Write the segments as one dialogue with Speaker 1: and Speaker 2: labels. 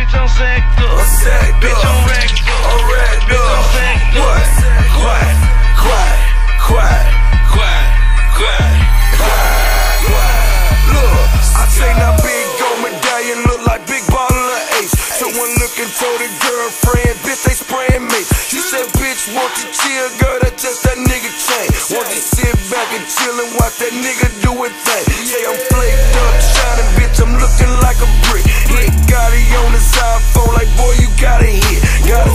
Speaker 1: Bitch, I'm sacked up. Bitch, I'm racked up. Bitch, I'm sacked up.
Speaker 2: Quiet. Look, I say now big gold medallion look like big bottle of Ace. Someone looking told her girlfriend, bitch, they spraying me. She said, bitch, won't you chill, girl, that's just that nigga chain. Won't you sit back and chill and watch that nigga do a thing. Say I'm flaked up, shining, bitch, I'm looking like a brick. Hit Gotti on his iPhone like, boy, you gotta hit. Got a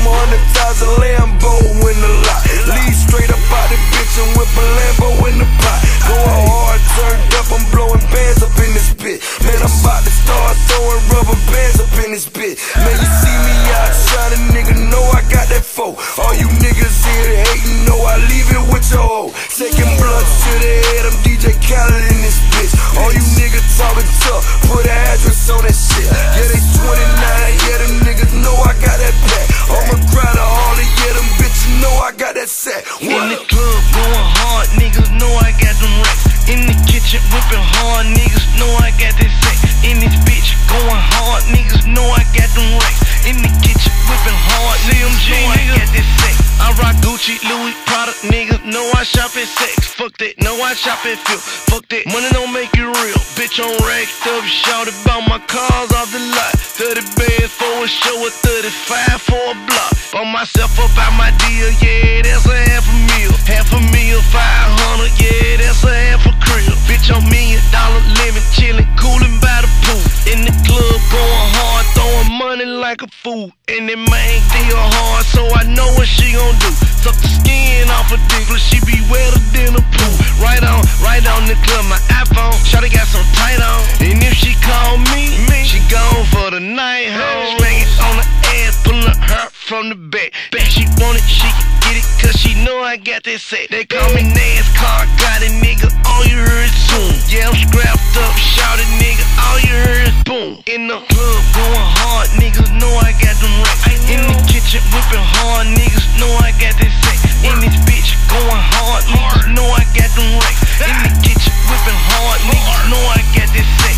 Speaker 2: 700,000 Lambo in the lot. Leave straight up out the bitch and whip a Lambo in the pot. Going hard, turned up, I'm blowing bands up in this bitch. Man, I'm about to start throwing rubber bands up in this bitch. Man, you see me out shining, nigga, know I got that foe. All you niggas here hating, know I leave it with your hoe. Taking blunts to the head, I'm DJ Khaled in this bitch. All you niggas talking tough, put an address on that shit. Yeah, they 29, yeah, them niggas know I got that back. I'ma cry to all of yeah, them bitches know I got that sack.
Speaker 1: In the club going hard, niggas know I got them racks. In the kitchen whipping hard, niggas know I got that sack. In this bitch going hard, niggas know I got them racks. In the kitchen whipping hard, CMG, know I got this sack. I rock Gucci, Louis, Prada, niggas know I shop at sex. Fuck that, know I shop at Phil. Fuck that, money don't make it real. Bitch, I'm racked up, shouted about my cars off the lot. 30 bands for a show, or 35 for a block. Bought myself up out my deal, yeah, that's a half a meal. Half a meal, 500, yeah, that's a half a crib. Bitch, I'm $1 million limit, chillin', coolin' by the pool. In the club, going hard, throwing money like a fool. And that main deal hard, so I know what she gon' do. Suck the skin off a dick, she be wetter than a pool. Right on the club, my iPhone, shawty got some tight on. And if she call me, she gone for the night home. Smack it on the ass, pullin' her from the back. She want it, she can get it, cause she know I got that set. They call me NASCAR, got it, nigga, all you heard is zoom. Yeah, I'm scrapped up, shouted, nigga, all you heard is boom. In the club, going hard, niggas know I got them racks. In the kitchen, whipping hard, niggas know I got that set. In this bitch, going hard, niggas know I got them racks. In the kitchen, whipping hard, niggas know I got this set.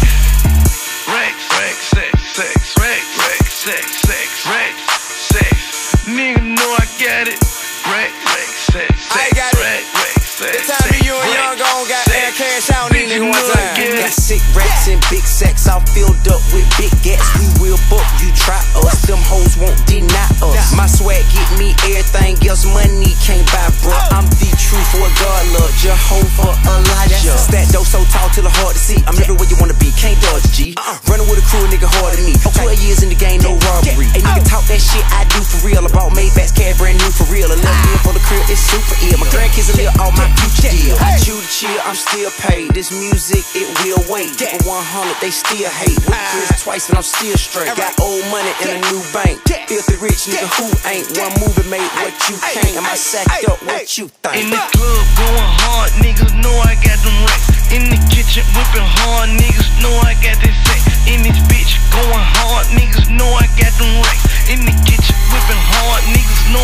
Speaker 1: Racks, racks, sex, sex, racks, racks, sex, sex, racks, sex. Nigga know I got it. Racks, racks, sex, sex, racks, racks, sex.
Speaker 3: It's time for you and Young gon' got that cash out in these one time.
Speaker 4: Got sick racks and big sacks, all filled up with big gats. We will book, you try us, them hoes won't deny us. My swag get me everything else money can't buy, bro. I'm the truth for God, love Jehovah Elijah. Stack dough so tall till it's hard to see. I'm everywhere you wanna be, can't dodge G. Running with a crew, nigga harder than me. 12 years in the game, no robbery. Hey nigga talk that shit I do for real. I bought Maybach's cash brand new for real. 11 years for the crib, it's super ill. My grandkids will live all my future deal. I chew the chill, I'm still paid. This music, it will wait. For 100, they still hate. With Chris twice and I'm still straight. Got old money in a new bank. Filthy rich nigga who ain't. One movie made what you can't. Am I sacked up? What you think?
Speaker 1: In the club, going hard, niggas know I got them racks. In the kitchen, whipping hard, niggas know I got that sack. In this bitch, going hard, niggas know I got them racks. In the kitchen, whipping hard, niggas know